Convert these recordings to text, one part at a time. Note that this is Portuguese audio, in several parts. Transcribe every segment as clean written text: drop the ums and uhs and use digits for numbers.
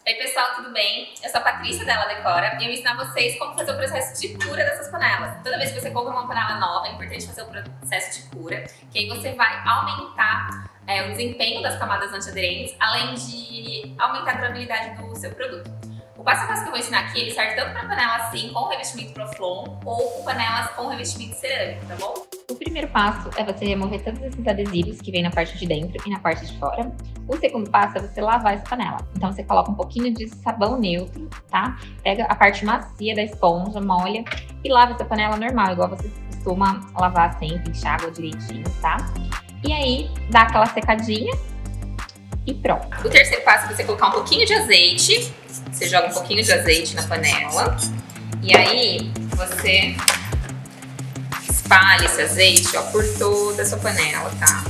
Oi pessoal, tudo bem? Eu sou a Patrícia da Ela Decora e eu vou ensinar vocês como fazer o processo de cura dessas panelas. Toda vez que você compra uma panela nova, é importante fazer o processo de cura, que aí você vai aumentar o desempenho das camadas antiaderentes, além de aumentar a durabilidade do seu produto. O passo a passo que eu vou ensinar aqui, ele serve tanto para panela assim, com revestimento Proflon, ou com panelas com revestimento cerâmico, tá bom? O primeiro passo é você remover todos esses adesivos que vem na parte de dentro e na parte de fora. O segundo passo é você lavar essa panela. Então você coloca um pouquinho de sabão neutro, tá? Pega a parte macia da esponja, molha e lava essa panela normal, igual você costuma lavar sempre, enxágua direitinho, tá? E aí dá aquela secadinha e pronto. O terceiro passo é você colocar um pouquinho de azeite. Você joga um pouquinho de azeite na panela e aí você espalha esse azeite, ó, por toda a sua panela, tá?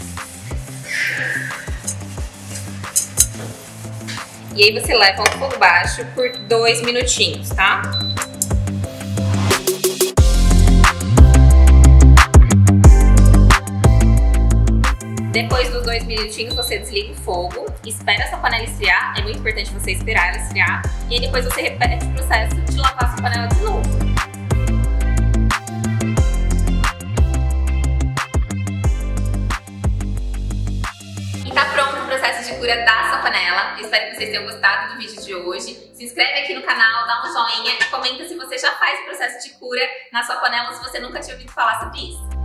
E aí você leva ao fogo baixo por 2 minutinhos, tá? Depois dos 2 minutinhos, você desliga o fogo, espera essa panela esfriar, é muito importante você esperar ela esfriar, e aí depois você repete o processo de lavar a sua panela de novo. E tá pronto o processo de cura da sua panela. Espero que vocês tenham gostado do vídeo de hoje. Se inscreve aqui no canal, dá um joinha e comenta se você já faz o processo de cura na sua panela ou se você nunca tinha ouvido falar sobre isso.